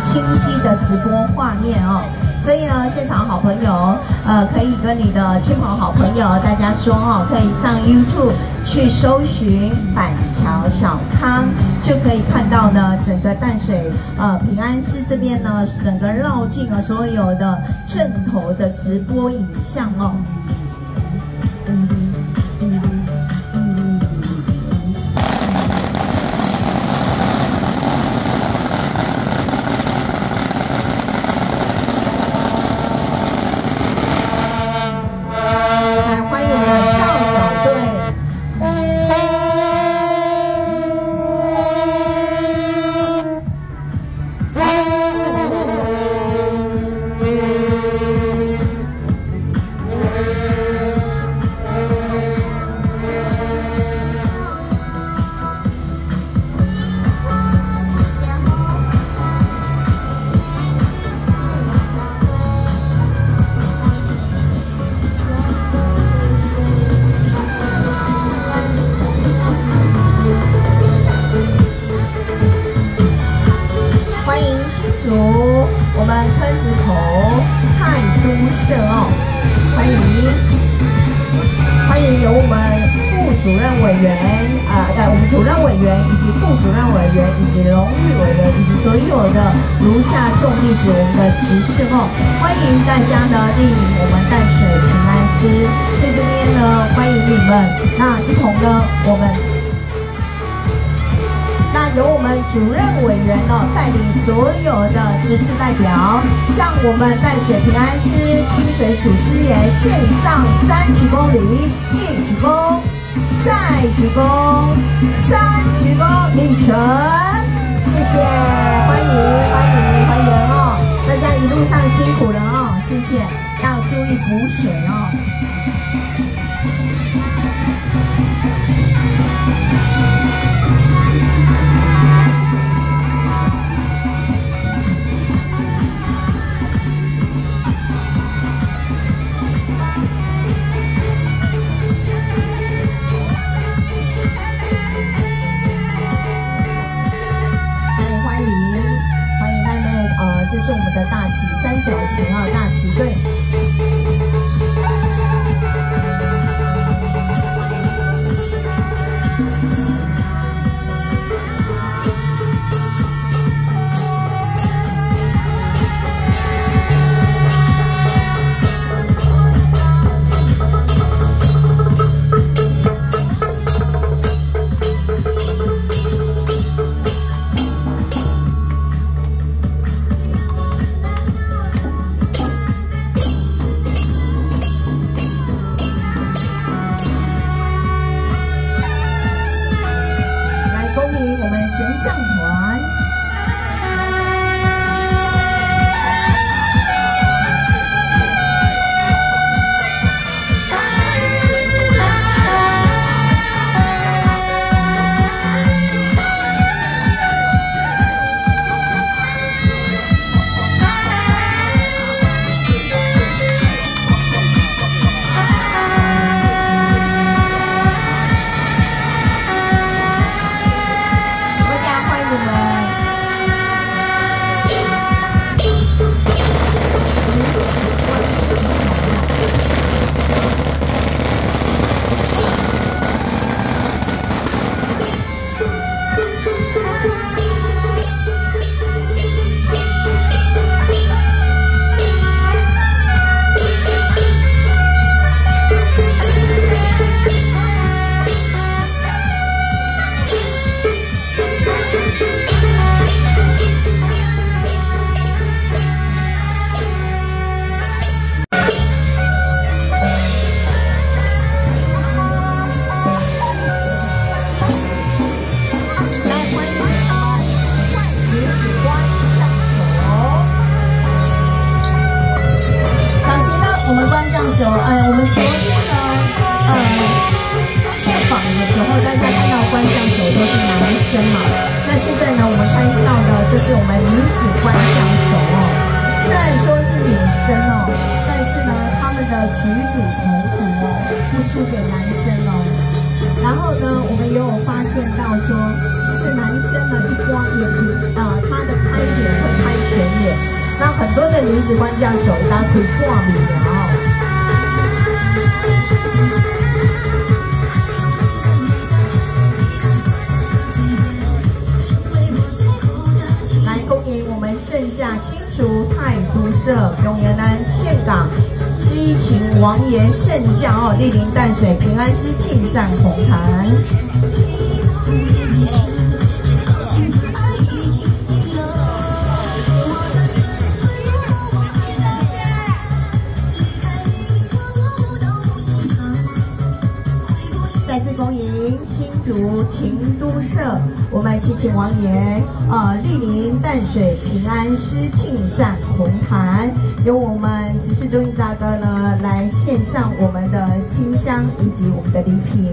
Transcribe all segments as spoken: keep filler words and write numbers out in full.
清晰的直播画面哦。所以呢，现场好朋友，呃，可以跟你的亲朋好朋友大家说哦，可以上 YouTube 去搜寻板桥小康，就可以看到呢整个淡水呃平安市这边呢整个绕境啊所有的阵头的直播影像哦。我们坑子口泰都社哦，欢迎欢迎有我们副主任委员啊，呃，我们主任委员以及副主任委员以及荣誉委员以及所有的如下众弟子，我们的执事哦，欢迎大家呢莅临我们淡水平安师，在这边呢欢迎你们，那一同呢我们。那由我们主任委员哦带领所有的执事代表，向我们淡水平安师清水祖师爷献上三鞠躬礼，一鞠躬，再鞠躬，三鞠躬礼成，谢谢，欢迎欢迎欢迎哦！大家一路上辛苦了哦，谢谢，要注意补水哦。这是我们的大旗三角旗啊，大旗队。神将团，哎，我们昨天呢，呃，探访的时候，大家看到官将手都是男生嘛。那现在呢，我们看到的就是我们女子官将手哦。虽然说是女生哦，但是呢，他们的举主投足哦，不输给男生哦。然后呢，我们也有发现到说，其实男生呢一刮眼皮啊、呃，他的拍脸会拍全林子关教授当开半暝了。来恭迎我们圣驾新竹太都社永元南岘港西秦王爷圣驾哦，莅临淡水平安诗庆赞红坛。再次恭迎新竹秦都社，我们西秦王爷呃莅临淡水平安诗庆赞红坛，由我们执事中义大哥呢来献上我们的馨香以及我们的礼品。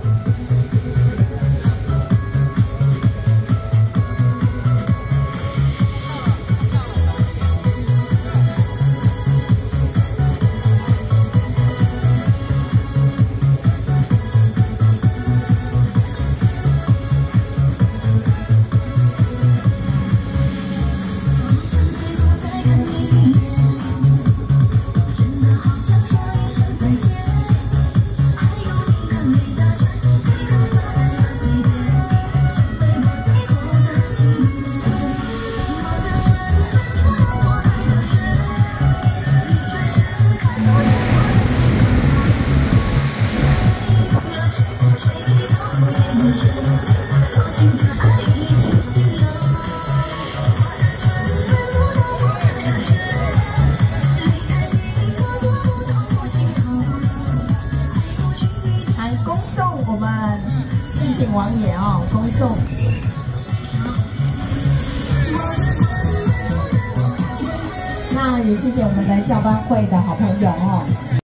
我们西秦王爷哦，恭送。那也谢谢我们的教班会的好朋友哦。